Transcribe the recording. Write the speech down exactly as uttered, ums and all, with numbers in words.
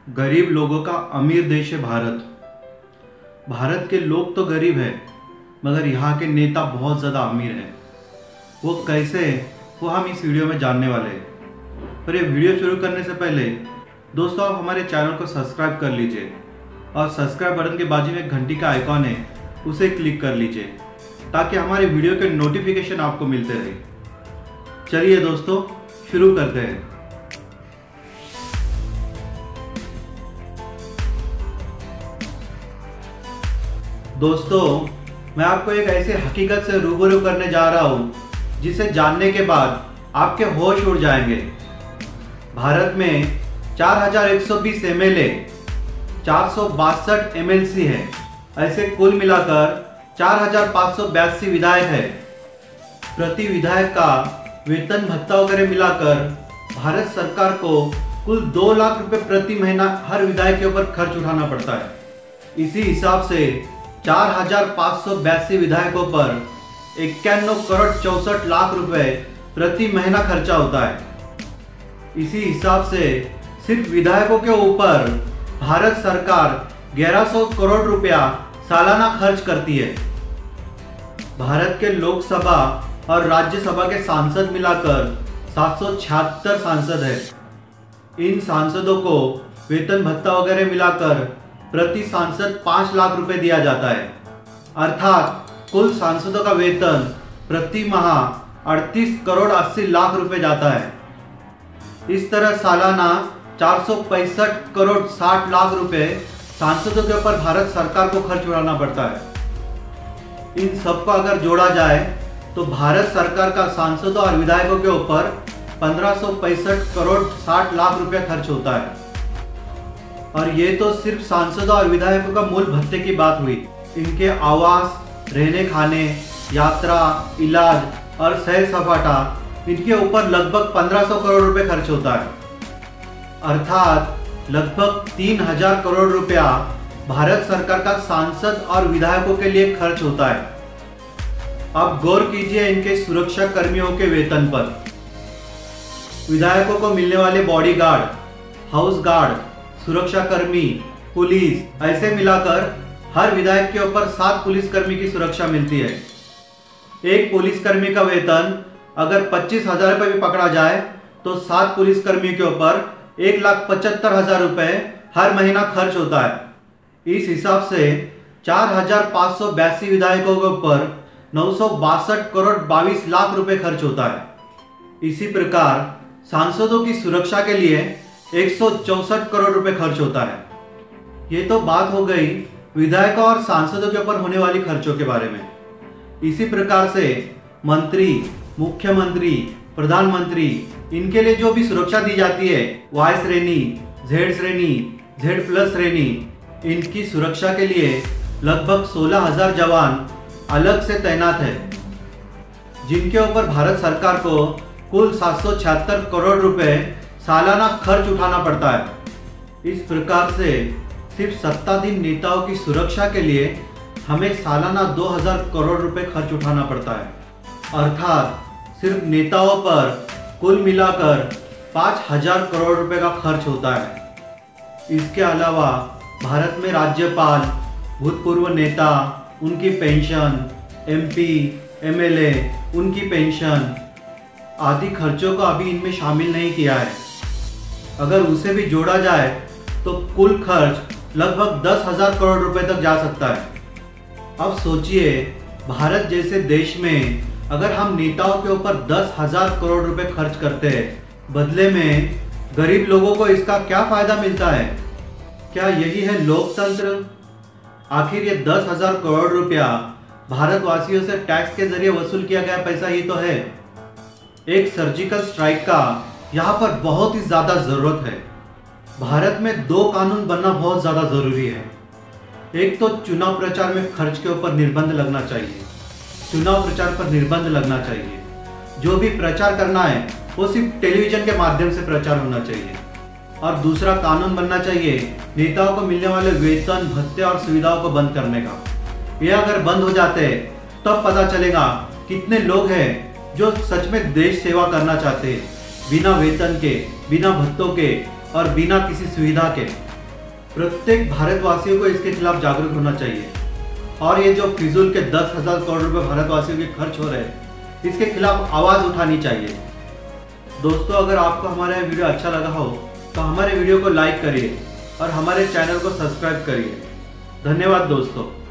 गरीब लोगों का अमीर देश है भारत। भारत के लोग तो गरीब हैं, मगर यहाँ के नेता बहुत ज़्यादा अमीर हैं। वो कैसे है वो हम इस वीडियो में जानने वाले हैं। पर ये वीडियो शुरू करने से पहले दोस्तों आप हमारे चैनल को सब्सक्राइब कर लीजिए और सब्सक्राइब बटन के बाजू में एक घंटी का आइकॉन है, उसे क्लिक कर लीजिए ताकि हमारे वीडियो के नोटिफिकेशन आपको मिलते रहे। चलिए दोस्तों शुरू करते हैं। दोस्तों मैं आपको एक ऐसे हकीकत से रूबरू करने जा रहा हूँ जिसे जानने के बाद आपके होश उड़ जाएंगे। भारत में चार हज़ार एक सौ बीस एम एल ए, चार सौ बासठ एम एल सी है। ऐसे कुल मिलाकर चार हज़ार पाँच सौ बयासी विधायक है। प्रति विधायक का वेतन भत्ता वगैरह मिलाकर भारत सरकार को कुल दो लाख रुपए प्रति महीना हर विधायक के ऊपर खर्च उठाना पड़ता है। इसी हिसाब से चार हज़ार पाँच सौ बयासी विधायकों पर इक्यानवे करोड़ चौसठ लाख रुपए प्रति महीना खर्चा होता है। इसी हिसाब से सिर्फ विधायकों के ऊपर भारत सरकार ग्यारह सौ करोड़ रुपया सालाना खर्च करती है। भारत के लोकसभा और राज्यसभा के सांसद मिलाकर सात सौ छिहत्तर सांसद है। इन सांसदों को वेतन भत्ता वगैरह मिलाकर प्रति सांसद पाँच लाख रुपए दिया जाता है। अर्थात कुल सांसदों का वेतन प्रति माह अड़तीस करोड़ अस्सी लाख रुपए जाता है। इस तरह सालाना चार सौ पैंसठ करोड़ साठ लाख रुपए सांसदों के ऊपर भारत सरकार को खर्च उड़ाना पड़ता है। इन सबको अगर जोड़ा जाए तो भारत सरकार का सांसदों और विधायकों के ऊपर पंद्रह सौ पैंसठ करोड़ साठ लाख रुपए खर्च होता है। और ये तो सिर्फ सांसदों और विधायकों का मूल भत्ते की बात हुई। इनके आवास, रहने खाने, यात्रा, इलाज और सैर सपाटा इनके ऊपर लगभग पंद्रह सौ करोड़ रुपए खर्च होता है। अर्थात लगभग तीन हज़ार करोड़ रुपया भारत सरकार का सांसद और विधायकों के लिए खर्च होता है। अब गौर कीजिए इनके सुरक्षा कर्मियों के वेतन पर। विधायकों को मिलने वाले बॉडीगार्ड, हाउस गार्ड, सुरक्षा कर्मी, पुलिस, ऐसे मिलाकर हर विधायक के ऊपर सात पुलिसकर्मी की सुरक्षा मिलती है। एक पुलिसकर्मी का वेतन अगर पच्चीस हजार रुपये भी पकड़ा जाए तो सात पुलिसकर्मी के ऊपर एक लाख पचहत्तर हजार रुपये हर महीना खर्च होता है। इस हिसाब से चार हजार पाँच सौ बयासी विधायकों के ऊपर नौ सौ बासठ करोड़ बाईस लाख रुपए खर्च होता है। इसी प्रकार सांसदों की सुरक्षा के लिए एक सौ चौसठ करोड़ रुपए खर्च होता है। ये तो बात हो गई विधायकों और सांसदों के ऊपर होने वाली खर्चों के बारे में। इसी प्रकार से मंत्री, मुख्यमंत्री, प्रधानमंत्री, इनके लिए जो भी सुरक्षा दी जाती है, वाई श्रेणी, जेड श्रेणी, जेड प्लस श्रेणी, इनकी सुरक्षा के लिए लगभग सोलह हजार जवान अलग से तैनात है, जिनके ऊपर भारत सरकार को कुल सात सौ छिहत्तर करोड़ रुपए सालाना खर्च उठाना पड़ता है। इस प्रकार से सिर्फ सत्ताधीन नेताओं की सुरक्षा के लिए हमें सालाना दो हज़ार करोड़ रुपए खर्च उठाना पड़ता है। अर्थात सिर्फ नेताओं पर कुल मिलाकर पाँच हज़ार करोड़ रुपए का खर्च होता है। इसके अलावा भारत में राज्यपाल, भूतपूर्व नेता, उनकी पेंशन, एमपी, एमएलए, उनकी पेंशन आदि खर्चों को अभी इनमें शामिल नहीं किया है। अगर उसे भी जोड़ा जाए तो कुल खर्च लगभग दस हजार करोड़ रुपए तक जा सकता है। अब सोचिए भारत जैसे देश में अगर हम नेताओं के ऊपर दस हजार करोड़ रुपए खर्च करते हैं, बदले में गरीब लोगों को इसका क्या फायदा मिलता है? क्या यही है लोकतंत्र? आखिर ये दस हजार करोड़ रुपया भारतवासियों से टैक्स के जरिए वसूल किया गया पैसा ही तो है। एक सर्जिकल स्ट्राइक का यहाँ पर बहुत ही ज़्यादा ज़रूरत है। भारत में दो कानून बनना बहुत ज़्यादा ज़रूरी है। एक तो चुनाव प्रचार में खर्च के ऊपर निर्बंध लगना चाहिए। चुनाव प्रचार पर निर्बंध लगना चाहिए। जो भी प्रचार करना है वो सिर्फ टेलीविज़न के माध्यम से प्रचार होना चाहिए। और दूसरा कानून बनना चाहिए नेताओं को मिलने वाले वेतन, भत्ते और सुविधाओं को बंद करने का। ये अगर बंद हो जाते हैं तब पता चलेगा कितने लोग हैं जो सच में देश सेवा करना चाहते हैं, बिना वेतन के, बिना भत्तों के और बिना किसी सुविधा के। प्रत्येक भारतवासियों को इसके खिलाफ जागरूक होना चाहिए और ये जो फिजूल के दस हजार करोड़ रुपए भारतवासियों के खर्च हो रहे हैं, इसके खिलाफ आवाज उठानी चाहिए। दोस्तों, अगर आपको हमारा ये वीडियो अच्छा लगा हो तो हमारे वीडियो को लाइक करिए और हमारे चैनल को सब्सक्राइब करिए। धन्यवाद दोस्तों।